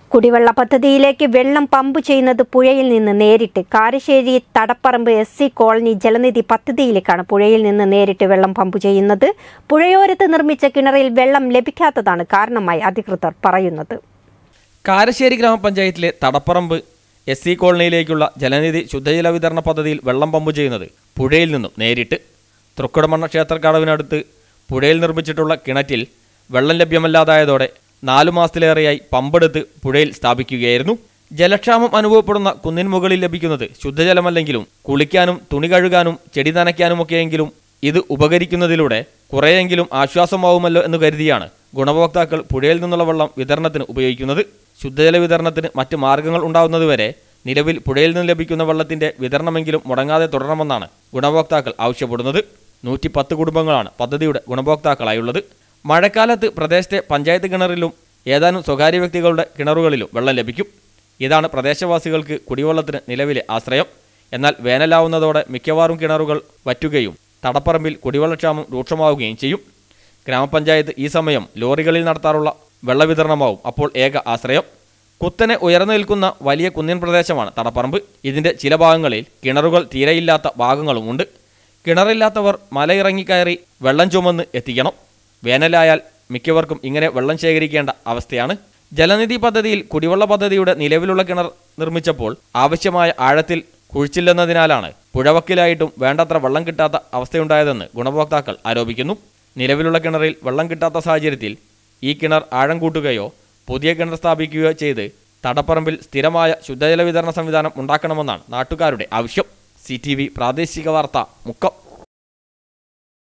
കുടിവെള്ള പദ്ധതിയിലേക്ക് വെള്ളം പമ്പ് ചെയ്യുന്നത് പുഴയിൽ നിന്ന് നേരിട്ട്. കാരശ്ശേരി തടപ്പറമ്പ് SC കോളനി ജലനിധി പദ്ധതിയിലേക്കാണ് പുഴയിൽ നിന്ന് നേരിട്ട് വെള്ളം പമ്പ് ചെയ്യുന്നത്. പുഴയോരത്ത് നിർമ്മിച്ച കിണറിൽ വെള്ളം ലഭിക്കാത്തതാണ് കാരണമായി അധികൃതർ പറയുന്നത്. കാരശ്ശേരി ഗ്രാമപഞ്ചായത്തിലെ തടപ്പറമ്പ് SC കോളനിയിലേക്കുള്ള ജലനിധി ശുദ്ധജല വിതരണ പദ്ധതിയിൽ വെള്ളം പമ്പ് ചെയ്യുന്നത് പുഴയിൽ നിന്നും നേരിട്ട്. തൃക്കുടമണ്ണ ക്ഷേത്രക്കടവിനടുത്ത് പുഴയിൽ നിർമ്മിച്ചിട്ടുള്ള കിണറ്റിൽ വെള്ളം ലഭ്യമല്ലാതായതോടെ 4 മാസത്തിലേറെയായി പമ്പെടുത്ത് പുഴയിൽ സ്ഥാപിക്കുകയായിരുന്നു. ജലക്ഷാമം അനുഭവപ്പെടുന്ന കുന്നിൻ മുകളിൽ ലഭിക്കുന്നത് ശുദ്ധജലമല്ലെങ്കിലും കുളിക്കാനും തുണി കഴുകാനും ചെടി നനയ്ക്കാനുമൊക്കെയെങ്കിലും ഇത് ഉപകരിക്കുന്നതിലൂടെ കുറേയെങ്കിലും ആശ്വാസമാവുമല്ലോ എന്ന് കരുതിയാണ് ഗുണഭോക്താക്കൾ പുഴയിൽ നിന്നുള്ള വെള്ളം വിതരണത്തിന് ഉപയോഗിക്കുന്നത്. ശുദ്ധജല വിതരണത്തിന് മറ്റ് മാർഗങ്ങൾ ഉണ്ടാവുന്നതുവരെ നിലവിൽ പുഴയിൽ നിന്ന് ലഭിക്കുന്ന വെള്ളത്തിന്റെ വിതരണമെങ്കിലും മുടങ്ങാതെ തുടരണമെന്നാണ് ഗുണഭോക്താക്കൾ ആവശ്യപ്പെടുന്നത്. 110 കുടുംബങ്ങളാണ് പദ്ധതിയുടെ ഗുണഭോക്താക്കളായുള്ളത്. മഴക്കാലത്ത് പ്രദേശത്തെ പഞ്ചായത്ത് കിണറിലും ഏതാനും സ്വകാര്യ വ്യക്തികളുടെ കിണറുകളിലും വെള്ളം ലഭിക്കും. ഇതാണ് പ്രദേശവാസികൾക്ക് കുടിവെള്ളത്തിന് നിലവിലെ ആശ്രയം. എന്നാൽ വേനലാവുന്നതോടെ മിക്കവാറും കിണറുകൾ വറ്റുകയും തടപ്പറമ്പിൽ കുടിവെള്ളക്ഷാമം രൂക്ഷമാവുകയും ചെയ്യും. ഗ്രാമപഞ്ചായത്ത് ഈ സമയം ലോറികളിൽ നടത്താറുള്ള വെള്ളവിതരണമാവും അപ്പോൾ ഏക ആശ്രയം. കുത്തനെ ഉയർന്നു നിൽക്കുന്ന വലിയ കുന്നിൻ പ്രദേശമാണ് തടപ്പറമ്പ്. ഇതിൻ്റെ ചില ഭാഗങ്ങളിൽ കിണറുകൾ തീരെയില്ലാത്ത ഭാഗങ്ങളുമുണ്ട്. കിണറില്ലാത്തവർ മലയിറങ്ങിക്കയറി വെള്ളം ചുമന്ന് എത്തിക്കണം. വേനലായാൽ മിക്കവർക്കും ഇങ്ങനെ വെള്ളം ശേഖരിക്കേണ്ട അവസ്ഥയാണ്. ജലനിധി പദ്ധതിയിൽ കുടിവെള്ള പദ്ധതിയുടെ നിലവിലുള്ള കിണർ നിർമ്മിച്ചപ്പോൾ ആവശ്യമായ ആഴത്തിൽ കുഴിച്ചില്ലെന്നതിനാലാണ് പുഴവക്കിലായിട്ടും വേണ്ടത്ര വെള്ളം കിട്ടാത്ത അവസ്ഥയുണ്ടായതെന്ന് ഗുണഭോക്താക്കൾ ആരോപിക്കുന്നു. നിലവിലുള്ള കിണറിൽ വെള്ളം കിട്ടാത്ത സാഹചര്യത്തിൽ ഈ കിണർ ആഴം കൂട്ടുകയോ പുതിയ കിണർ സ്ഥാപിക്കുകയോ ചെയ്ത് തടപ്പറമ്പിൽ സ്ഥിരമായ ശുദ്ധജല വിതരണ സംവിധാനം ഉണ്ടാക്കണമെന്നാണ് നാട്ടുകാരുടെ ആവശ്യം. CTV പ്രാദേശിക വാർത്ത മുക്കം.